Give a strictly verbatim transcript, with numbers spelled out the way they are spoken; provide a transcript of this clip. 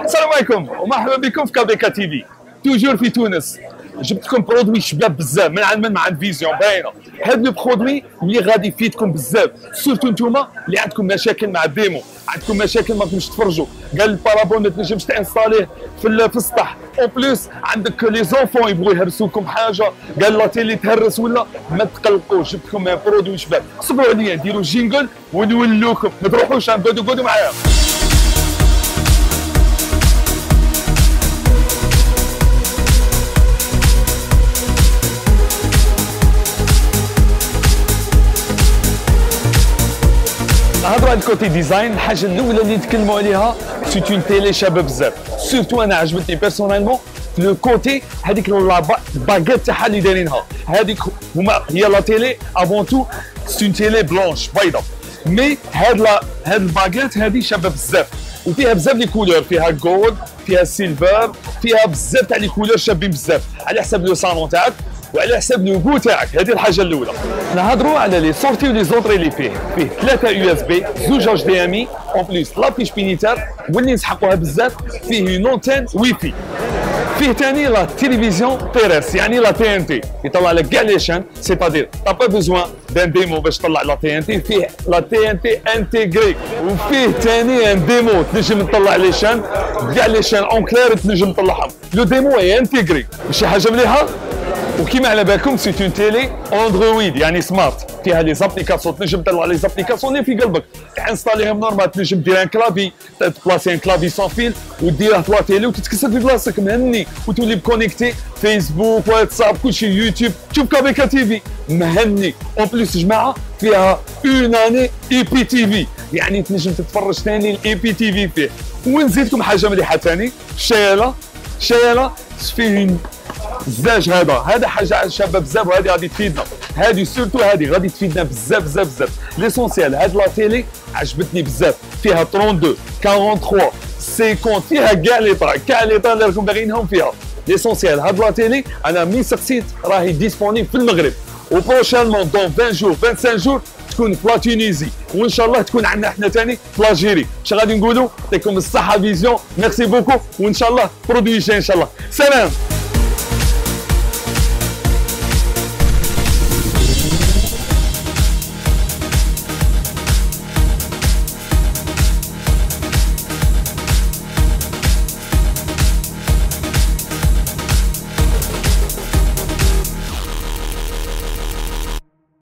السلام عليكم ومرحبا بكم في كابيكا تي في. توجور في تونس جبت لكم برودوي شباب بزاف من عند من مع فيزيون باينه. هذا لو برودوي اللي غادي يفيدكم بزاف، سورتو نتوما اللي عندكم مشاكل مع الديمو، عندكم مشاكل ما تنجمش تفرجوا، قال البارابول ما تنجمش تانستاليه في في السطح، اون بليس عندك لي زونفون يبغوا يهرسوكم حاجه، قال لا تيلي تهرس ولا ما تقلقوش، جبت لكم برودوي شباب. صبروا عليا نديروا جينجل ونولوكم، ما تروحوش قعدوا قعدوا معايا. نهضروا على الكوتي ديزاين. الحاجه الاولى اللي نتكلموا عليها سي اون تيلي شابه بزاف، سورتو انا عجبتني بيرسونيلمون في لو كوتي هذيك الباكيت تاعها اللي دايرينها، هذيك هما هي لا تيلي افون تو سي اون تيلي بلونش بيضاء، مي هاد لا هاد الباكيت هذه شابه بزاف وفيها بزاف لي كولور، فيها جولد فيها سيلفر فيها بزاف تاع لي كولور شابين بزاف على حسب لو صالون تاعك وعلى حسب لو بو تاعك. هذه الحاجه الاولى. نهضروا على لي سورتي ولي زونطري اللي فيه، فيه ثلاثه يو اس بي، زوج اتش دي ام اي، اون بليس لابيش بينيتار واللي نسحقوها بزاف، فيه اون انتين واي فاي، فيه ثاني لا تيليفزيون تيريس يعني لا تي ان تي يطلع لك كاع لي شان، سيتادير تا با بوزوان دان ديمو باش تطلع لا تي ان تي، فيه لا تي ان تي انتيغري، وفيه ثاني ان ديمو تنجم تطلع لي شان كاع لي شان اون كلير تنجم تطلعهم. لو ديمو هي انتيغري ماشي حاجه مليحه. وكيما على بالكم سي اون تيلي اندرويد يعني سمارت، فيها لي زابليكاسيون تنجم تطلع لي زابليكاسيون اللي في قلبك، تانستاليهم نورمال، تنجم دير ان كلافي تبلاسي ان كلافي سون فيل وديره في لا تيلي وتتكسر في بلاصتك مهني وتولي كونيكتي فيسبوك واتساب كلشي يوتيوب، تشوف كابيكا تي في مهني. اون بليس جماعه فيها اون اني اي بي تي في يعني تنجم تتفرج ثاني الاي بي تي في فيه. ونزيدكم حاجه مليحه ثاني، شايله شايله فيه الزاج، هذا هذا حاجه شابه بزاف وهذه غادي تفيدنا، هذه سورتو هذه غادي تفيدنا بزاف بزاف بزاف. ليسونسيال هاد لا تيلي عجبتني بزاف، فيها اثنين وثلاثين ثلاثة وأربعين خمسين، فيها كاع لي طا كاع لي طا اللي راكم باغيينهم فيها. ليسونسيال هاد لا تيلي انا ملي سقسيت راهي ديسبونيبل في المغرب، وبروشانمون دون عشرين جور خمسة وعشرين جور تكون في لا تونيزي، وان شاء الله تكون عندنا احنا ثاني في لاجيري. اش غادي نقولوا؟ يعطيكم الصحه فيزيون، ميرسي بوكو، وان شاء الله برودوي جاي ان شاء الله. سلام.